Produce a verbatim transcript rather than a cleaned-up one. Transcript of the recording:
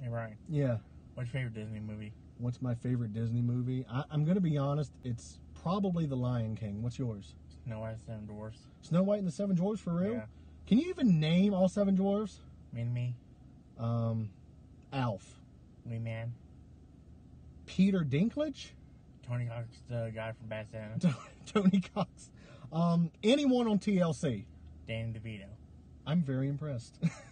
Hey, Ryan. Yeah. What's your favorite Disney movie? What's my favorite Disney movie? I, I'm going to be honest. It's probably The Lion King. What's yours? Snow White and the Seven Dwarfs. Snow White and the Seven Dwarfs, for real? Yeah. Can you even name all seven dwarfs? Mean Me. Um, Alf. Wee Man. Peter Dinklage? Tony Cox, the guy from Bad Santa. Tony Cox. Um, anyone on T L C? Danny DeVito. I'm very impressed.